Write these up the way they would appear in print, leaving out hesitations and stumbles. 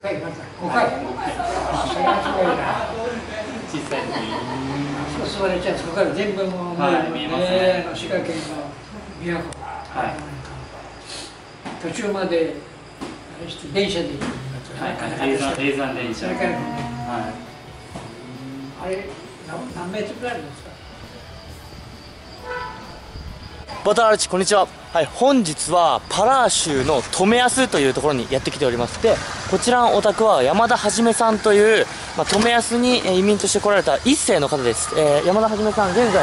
回また5回。それはすごいな。 小さい時に。 そう座れちゃう。そこから全部もう見えますね。 滋賀県の琵琶湖。 はい。 途中まで電車で行く。 はい。霊山電車。 それからね。 はい。 あれ何メートルぐらいあるんですか。 バターラチこんにちは。はい、本日はパラー州の留安というところにやってきております。で、こちらのお宅は山田はじめさんという、留安に移民として来られた一世の方です。山田はじめさん、現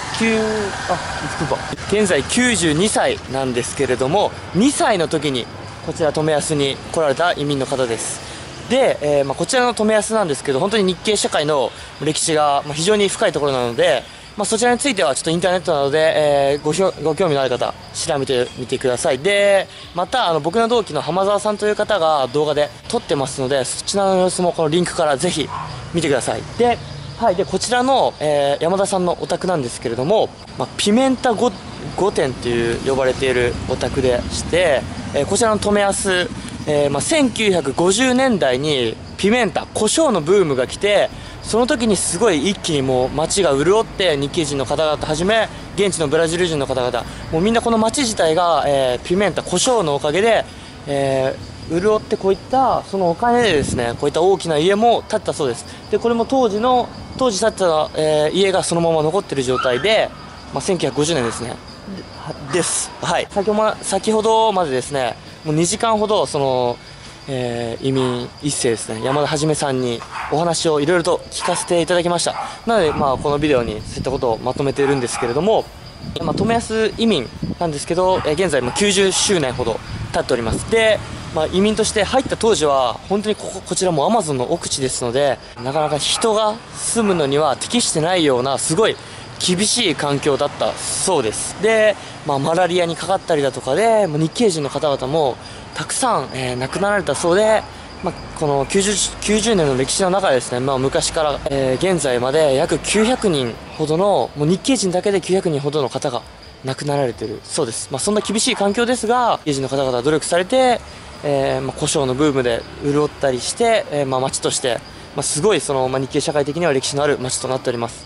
在92歳なんですけれども、2歳の時にこちら留安に来られた移民の方です。で、こちらの留安なんですけど、本当に日系社会の歴史が非常に深いところなので、そちらについてはちょっとインターネットなどで、ご興味のある方調べてみてください。でまた僕の同期の浜澤さんという方が動画で撮ってますので、そちらの様子もこのリンクからぜひ見てください。で、こちらの、山田さんのお宅なんですけれども、ピメンタ御殿という呼ばれているお宅でして、こちらの留安、1950年代にピメンタ胡椒のブームが来て、その時にすごい一気にもう街が潤って、日系人の方々はじめ現地のブラジル人の方々もうみんなこの街自体が、ピメンタ胡椒のおかげで、潤って、こういったそのお金でですね、こういった大きな家も建ったそうです。でこれも当時建った、家がそのまま残っている状態で、1950年ですねです。はい、先ほどまでですね、もう2時間ほどその移民一世ですね、山田はじめさんにお話をいろいろと聞かせていただきました。なので、このビデオにそういったことをまとめているんですけれども、留安移民なんですけど、現在も90周年ほど経っております。で、移民として入った当時は本当にこちらもアマゾンの奥地ですので、なかなか人が住むのには適してないようなすごい厳しい環境だったそうです。で、マラリアにかかったりだとかで、日系人の方々もたくさん、亡くなられたそうで、この 90年の歴史の中でですね、昔から、現在まで約900人ほどの、もう日系人だけで900人ほどの方が亡くなられているそうです。そんな厳しい環境ですが、日系人の方々は努力されて、胡椒のブームで潤ったりして、町として、すごいその、日系社会的には歴史のある町となっております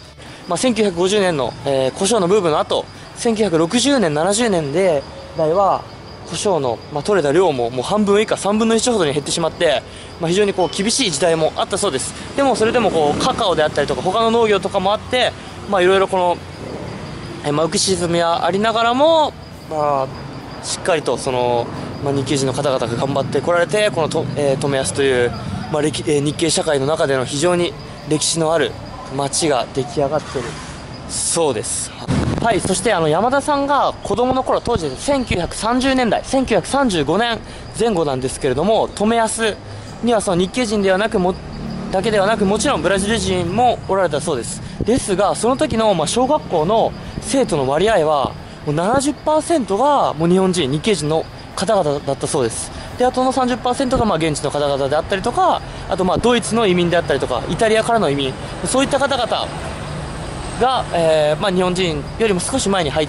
。1950年の、胡椒のブームの後、1960年、70年代は胡椒の、取れた量ももう半分以下、3分の1ほどに減ってしまって、非常に厳しい時代もあったそうです。でもそれでもカカオであったりとか他の農業とかもあって、いろいろこの、浮き沈みはありながらも、しっかりとその、日系人の方々が頑張ってこられて、この留安という、日系社会の中での非常に歴史のある町が出来上がっているそうです。はい、そして山田さんが子供の頃、当時1930年代1935年前後なんですけれども、留安にはその日系人だけではなく、もちろんブラジル人もおられたそうです。ですがその時の小学校の生徒の割合はもう 70% がもう日本人、日系人の方々だったそうです。であとの 30% が現地の方々であったりとか、あとドイツの移民であったりとか、イタリアからの移民、そういった方々が、日本人よりも少し前に入って、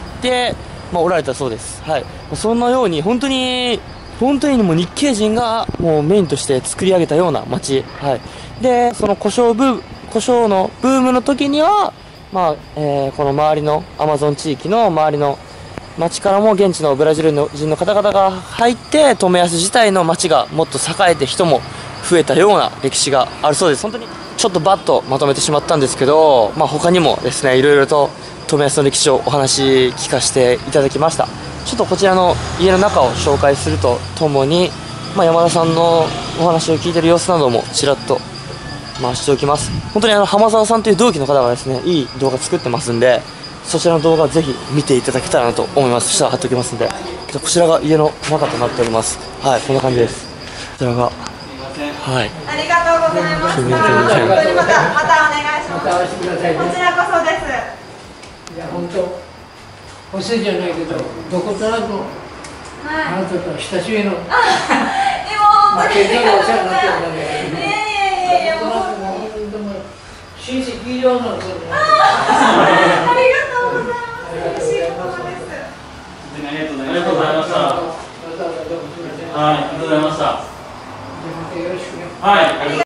おられたそうです。はい、そんなように本当にもう日系人がもうメインとして作り上げたような街。はい、でその胡椒のブームの時には、この周りのアマゾン地域の周りの町からも現地のブラジル人の方々が入って、留安自体の町がもっと栄えて人も増えたような歴史があるそうです。本当にちょっとバッとまとめてしまったんですけど、他にもですね、いろいろと留安の歴史をお話聞かせていただきました。ちょっとこちらの家の中を紹介するとともに、山田さんのお話を聞いている様子などもちらっと回しておきます。本当に浜澤さんという同期の方がですね、いい動画作ってますんで、そちらの動画をぜひ見ていただけたらなと思います。そしたら貼っておきますんで。こちらが家の中となっております。はい、こんな感じです。こちらが、はい、 ありがとうございます。本当にまたお願いします。こちらこそです。 いや本当お世じゃないけど、どことなくあなたと親しみの。でも本当にありがとうございます。いやもう親戚以上の。 ありがとうございます。嬉しいことです。 ありがとうございました。はい、ありがとうございました。 よろしくね。 はい。